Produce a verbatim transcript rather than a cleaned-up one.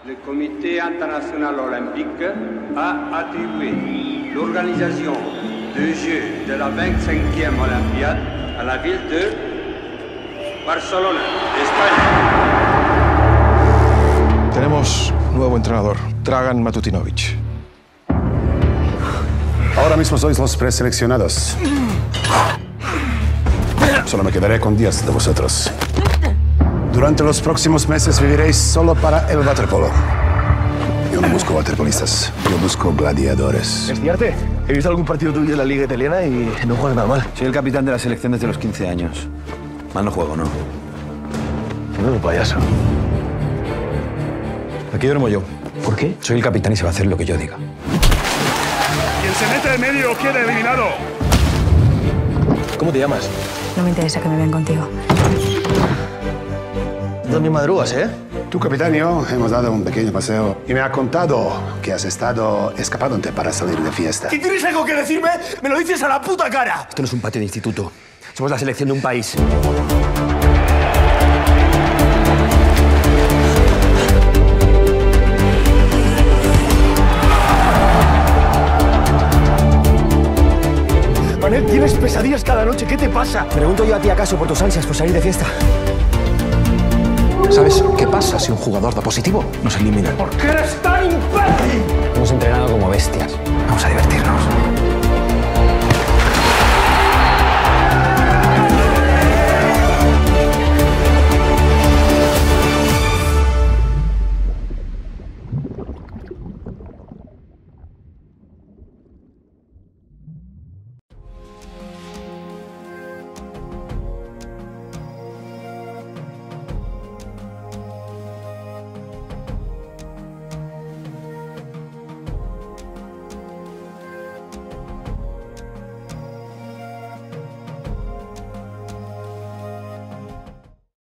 Le Comité international olympique a attribué l'organisation des Jeux de la veinticinquième Olympiade a la ville de Barcelona, España. Tenemos nuevo entrenador, Dragan Matutinovic. Ahora mismo sois los preseleccionados. Solo me quedaré con diez de vosotros. Durante los próximos meses viviréis solo para el waterpolo. Yo no busco waterpolistas, yo busco gladiadores. ¿Espiarte? He visto algún partido tuyo en la liga italiana y no juegas nada mal. Soy el capitán de la selección desde los quince años. Mal no juego, ¿no? No, un payaso. Aquí duermo yo. ¿Por qué? Soy el capitán y se va a hacer lo que yo diga. Quien se mete en medio queda eliminado. ¿Cómo te llamas? No me interesa que me vean contigo. Tú también madrugas, ¿eh? Tu capitán y yo hemos dado un pequeño paseo y me ha contado que has estado escapándote para salir de fiesta. ¿Y tienes algo que decirme? ¡Me lo dices a la puta cara! Esto no es un patio de instituto. Somos la selección de un país. Manel, tienes pesadillas cada noche. ¿Qué te pasa? Pregunto yo a ti acaso por tus ansias por salir de fiesta. ¿Sabes qué pasa si un jugador da positivo? Nos eliminan. ¿Por qué eres tan imbécil? Hemos entrenado como bestias. Vamos a divertirnos.